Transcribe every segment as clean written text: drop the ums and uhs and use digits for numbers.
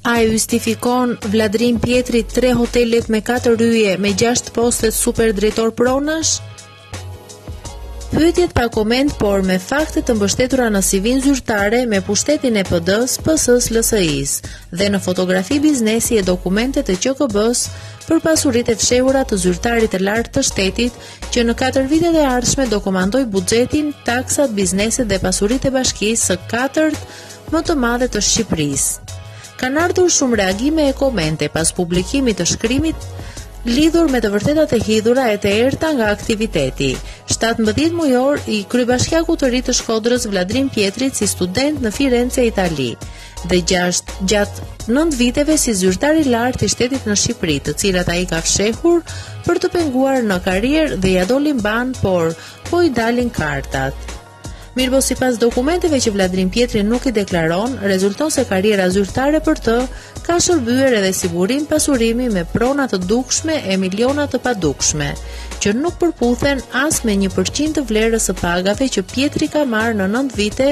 A justifikon Vladrim Pietri 3 hotelet me 4 yje me 6 postet super drejtor pronash? Pyetjet pa koment, por me fakte të mbështetura në CV-n zyrtare me pushtetin e PD-s, PS-s, LSI-s dhe në fotografi biznesi e dokumente të QKB-s për pasuritë e fshehura të zyrtarit të lartë të shtetit që në 4 vitet e ardhshme do komandoj buxhetin, taksat, bizneset dhe pasuritë e bashkisë së 4-të më të madhe të Shqipërisë. Kanë ardhur shumë reagime e komente pas publikimit të shkrimit lidhur me të vërtetat e hidhura e të errta nga aktiviteti. 17 mujor i kryebashkiaku të ri të Shkodrës Vladrim Pietrit si student në Firenze, Itali, dhe gjatë 9 viteve si zyrtar i lartë i shtetit në Shqipëri, të cilat ai ka fshehur për të penguar në karrierë dhe ja dolin ban, por po i dalin kartat. Mirëpo sipas dokumenteve që Vladrim Pietri nuk i deklaron, rezulton se karriera zyrtare për të ka shërbyer edhe si burim pasurimi me prona të dukshme e miliona të padukshme, që nuk përputhen as me 1% të vlerës së pagave që Pietri ka marrë në 9 vite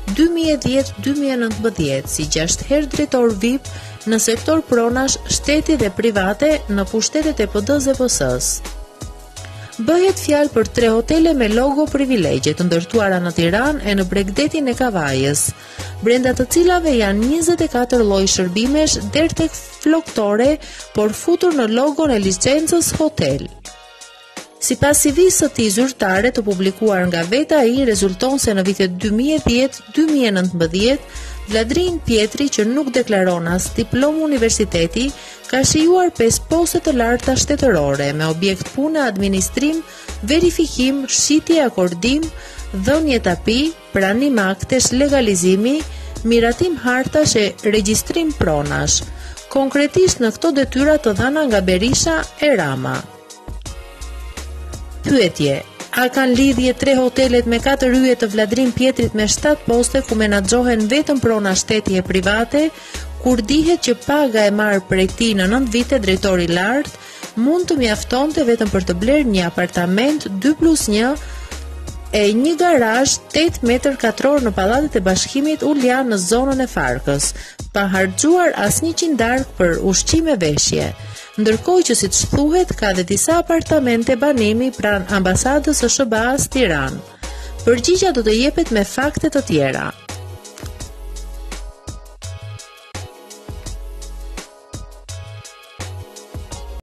2010-2019 si 6 herë drejtor VIP në sektor pronash, shteti dhe private në pushtetet e PD-s dhe PS-s. Bëhet fjalë për 3 hotele me logo privilegje të ndërtuara në Tiranë e në Bregdetin e Kavajës, brenda të cilave janë 24 lloj shërbimesh deri tek floktore, por futur në logon e licencës hotel. Sipas CV-së së tij zyrtare të publikuar nga vetë ai, rezulton se në vitet 2010-2019 Vladrim Pietri, që nuk deklaron as diplomë universiteti, ka shijuar 5 poste të larta shtetërore me objekt pune, administrim, verifikim, shitje, akordim, dhënje tapi, pranim aktesh, legalizimi, miratim hartash e regjistrim pronash. Konkretisht në këto detyra të dhëna nga Berisha e Rama. Pyetje: a kanë lidhje 3 hotelet me 4 yje të Vladrim Pietrit me 7 poste ku menaxhohen vetëm prona shteti e private, kur dihet që paga e marrë prej tij në 9 vite drejtor i lartë mund të mjaftonte vetëm për të blerë një apartament 2+1 e një garazh 8 metër katror në pallatet e Bashkimit Ulian në zonën e Farkës, pa harxuar as 100 darkë për ushqim e veshje. Ndërkohë që siç thuhet ka dhe disa apartamente banimi pranë ambasadës së SBA-s Tiranë. Përgjigjja do të jepet me fakte të tjera.